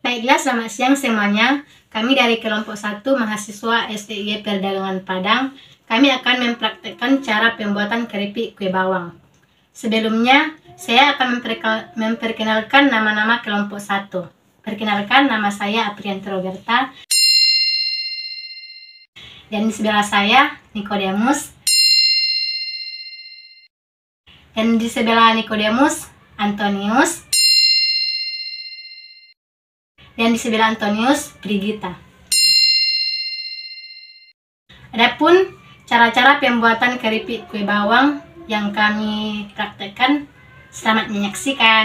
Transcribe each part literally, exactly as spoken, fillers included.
Baiklah, selamat siang semuanya. Kami dari kelompok satu mahasiswa S D I Perdagangan Padang. Kami akan mempraktekkan cara pembuatan keripik kue bawang. Sebelumnya, saya akan memperkenalkan nama-nama kelompok satu. Perkenalkan, nama saya Aprianti Roberta. Dan di sebelah saya, Nikodemus. Dan di sebelah Nikodemus, Antonius. Dan di sebelah Antonius, Brigita. Adapun cara-cara pembuatan keripik kue bawang yang kami praktekkan, selamat menyaksikan.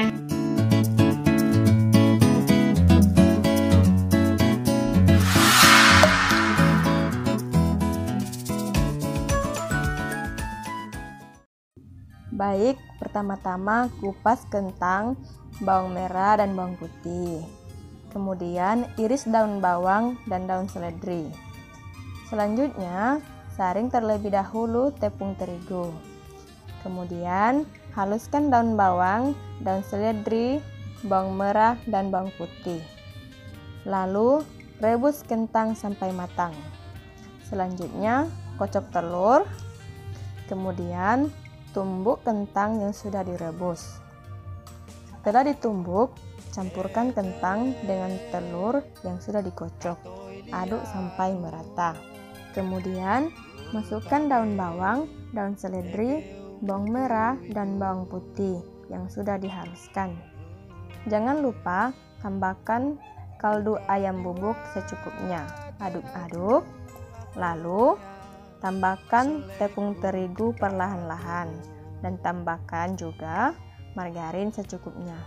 Baik, pertama-tama kupas kentang, bawang merah dan bawang putih. Kemudian iris daun bawang dan daun seledri. Selanjutnya, saring terlebih dahulu tepung terigu. Kemudian, haluskan daun bawang, daun seledri, bawang merah dan bawang putih. Lalu, rebus kentang sampai matang. Selanjutnya, kocok telur. Kemudian, tumbuk kentang yang sudah direbus. Setelah ditumbuk, campurkan kentang dengan telur yang sudah dikocok. Aduk sampai merata. Kemudian, masukkan daun bawang, daun seledri, bawang merah, dan bawang putih yang sudah dihaluskan. Jangan lupa tambahkan kaldu ayam bubuk secukupnya. Aduk-aduk. Lalu, tambahkan tepung terigu perlahan-lahan dan tambahkan juga margarin secukupnya.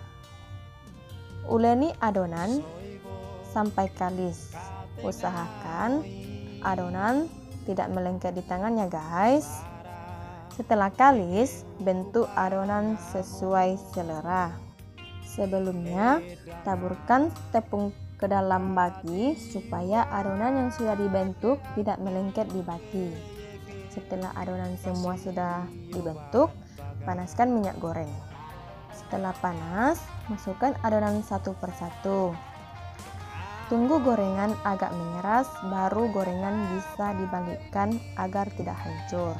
Uleni adonan sampai kalis. Usahakan adonan tidak melengket di tangannya, guys. Setelah kalis, bentuk adonan sesuai selera. Sebelumnya, taburkan tepung ke dalam baki supaya adonan yang sudah dibentuk tidak melengket di baki. Setelah adonan semua sudah dibentuk, panaskan minyak goreng. Setelah panas, masukkan adonan satu persatu. Tunggu gorengan agak mengeras, baru gorengan bisa dibalikkan agar tidak hancur.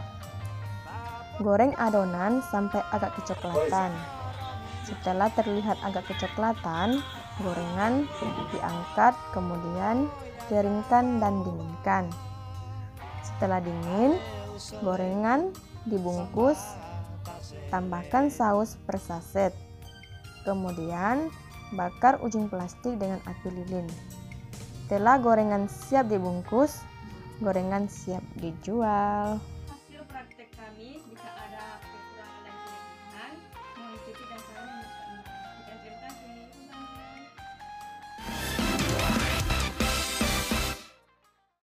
Goreng adonan sampai agak kecoklatan. Setelah terlihat agak kecoklatan, gorengan diangkat, kemudian keringkan dan dinginkan. Setelah dingin, gorengan dibungkus, tambahkan saus per saset. Kemudian bakar ujung plastik dengan api lilin. Setelah gorengan siap dibungkus, gorengan siap dijual.